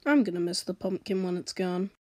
I'm gonna miss the pumpkin when it's gone.